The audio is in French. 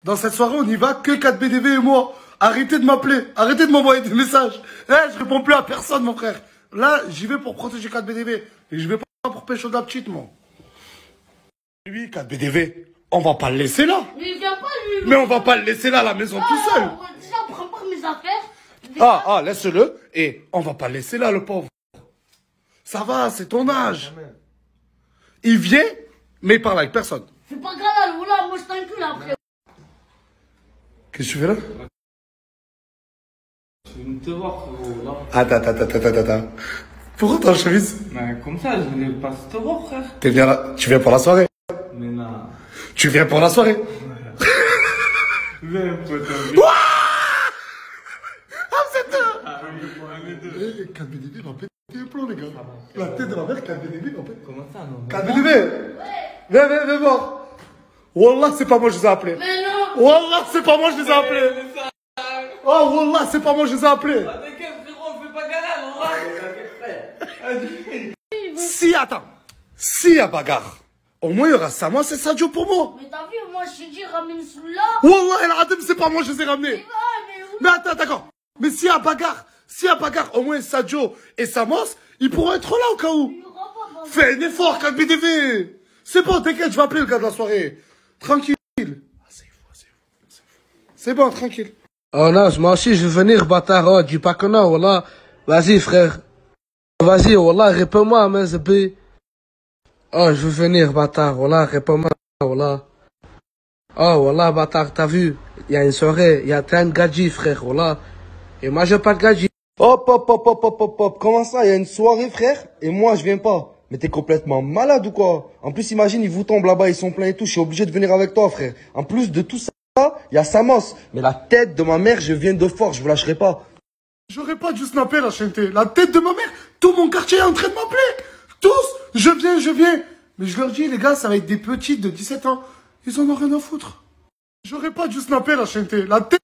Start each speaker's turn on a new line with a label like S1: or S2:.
S1: Dans cette soirée, on y va que 4BDV et moi. Arrêtez de m'appeler. Arrêtez de m'envoyer des messages. Je réponds plus à personne, mon frère. Là, j'y vais pour protéger 4BDV. Et je vais pas pour pécho de la petite, moi. Lui, 4BDV, on va pas le laisser là.
S2: Mais il vient pas, lui.
S1: Mais on va pas le laisser là à la maison tout seul.
S2: Déjà, prends pas mes affaires.
S1: Laisse-le. Et on va pas le laisser là, le pauvre. Ça va, c'est ton âge. Il vient, mais il parle avec personne.
S2: C'est pas grave, voilà, moi je t'encule après.
S1: Qu'est-ce que tu fais là?
S3: Je viens de te voir, frérot, là.
S1: Attends. Pourquoi t'as la chemise?
S3: Mais comme ça, je voulais pas te voir, frère.
S1: Tu viens pour la soirée?
S3: Mais non.
S1: Tu viens pour la soirée?
S3: Viens, pote.
S1: Eh, 4BDV va péter les plombs, les gars. La tête de la mère, 4BDV va péter.
S3: Comment ça, non?
S1: 4BDV! Viens voir. Wallah, c'est pas moi, je les ai appelés.
S2: Mais non.
S1: Wallah, c'est pas moi, je les ai appelés. Oh, Wallah, c'est pas moi, je les ai appelés.
S3: T'inquiète, frérot, fais pas galère, on va.
S1: S'il y a bagarre, au moins il y aura Samo et Sadio pour moi.
S2: Mais t'as vu, moi je t'ai dit ramène celui-là.
S1: Wallah, El Adem, c'est pas moi, je les ai ramenés.
S2: Mais
S1: Mais attends, d'accord. Mais s'il y a bagarre, au moins Sadio et Samos, ils pourront être là au cas où.
S2: il y aura pas.
S1: Fais un effort, 4BDV. C'est bon, t'inquiète, je vais appeler le gars de la soirée. Tranquille. C'est bon, tranquille.
S4: Oh non, moi aussi je veux venir, bâtard. Oh, dis pas que non, wallah. Vas-y, frère. Vas-y, wallah, réponds-moi, mais c'est bé. Oh, je veux venir, bâtard. Wallah, réponds-moi, wallah. Oh, wallah, bâtard, t'as vu? Il y a une soirée, il y a plein de gadgets, frère, wallah. Et moi, je veux pas de gadgets. Hop. Comment ça? Il y a une soirée, frère? Et moi, je viens pas. Mais t'es complètement malade ou quoi? En plus, imagine, ils vous tombent là-bas, ils sont pleins et tout. Je suis obligé de venir avec toi, frère. En plus de tout ça, il y a Samos. Mais la tête de ma mère, je viens de fort, je vous lâcherai pas.
S1: J'aurais pas dû snapper la chaîneté. La tête de ma mère, tout mon quartier est en train de m'appeler. Tous, je viens. Mais je leur dis, les gars, ça va être des petites de 17 ans. Ils en ont rien à foutre. J'aurais pas dû snapper la chaîneté. La tête